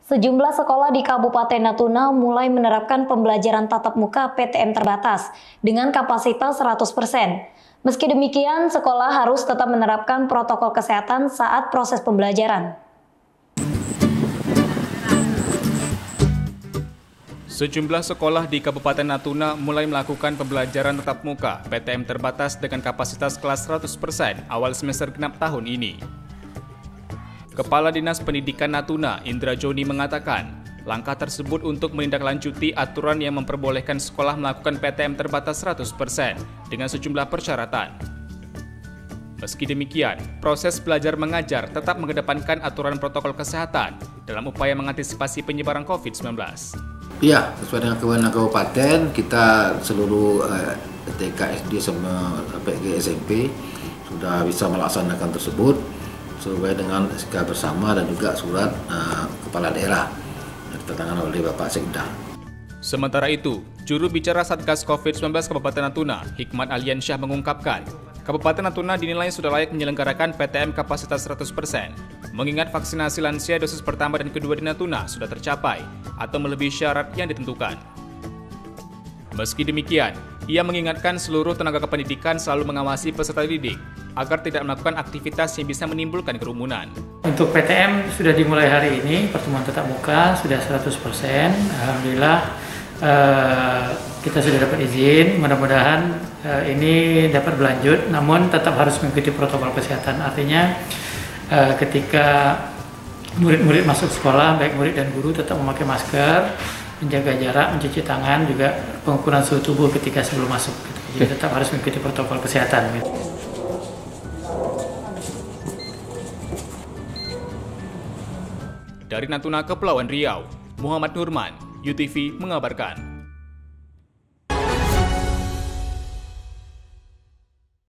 Sejumlah sekolah di Kabupaten Natuna mulai menerapkan pembelajaran tatap muka PTM terbatas dengan kapasitas 100%. Meski demikian, sekolah harus tetap menerapkan protokol kesehatan saat proses pembelajaran. Sejumlah sekolah di Kabupaten Natuna mulai melakukan pembelajaran tatap muka PTM terbatas dengan kapasitas kelas 100% awal semester genap tahun ini. Kepala Dinas Pendidikan Natuna, Indra Joni mengatakan, langkah tersebut untuk menindaklanjuti aturan yang memperbolehkan sekolah melakukan PTM terbatas 100% dengan sejumlah persyaratan. Meski demikian, proses belajar mengajar tetap mengedepankan aturan protokol kesehatan dalam upaya mengantisipasi penyebaran COVID-19. Iya, sesuai dengan kewenangan kabupaten, kita seluruh TK, SD, sampai ke SMP sudah bisa melaksanakan tersebut sesuai dengan SK bersama dan juga surat kepala daerah yang ditandatangani oleh Bapak Sekda. Sementara itu, juru bicara Satgas COVID-19 Kabupaten Natuna, Hikmat Aliansyah mengungkapkan, Kabupaten Natuna dinilai sudah layak menyelenggarakan PTM kapasitas 100%, mengingat vaksinasi lansia dosis pertama dan kedua di Natuna sudah tercapai atau melebihi syarat yang ditentukan. Meski demikian, ia mengingatkan seluruh tenaga kependidikan selalu mengawasi peserta didik agar tidak melakukan aktivitas yang bisa menimbulkan kerumunan. Untuk PTM sudah dimulai hari ini, pertemuan tatap muka sudah 100%. Alhamdulillah kita sudah dapat izin, mudah-mudahan ini dapat berlanjut, namun tetap harus mengikuti protokol kesehatan. Artinya ketika murid-murid masuk sekolah, baik murid dan guru tetap memakai masker, menjaga jarak, mencuci tangan, juga pengukuran suhu tubuh ketika sebelum masuk. Jadi tetap harus mengikuti protokol kesehatan. Dari Natuna, Kepulauan Riau, Muhammad Nurman, UTV mengabarkan.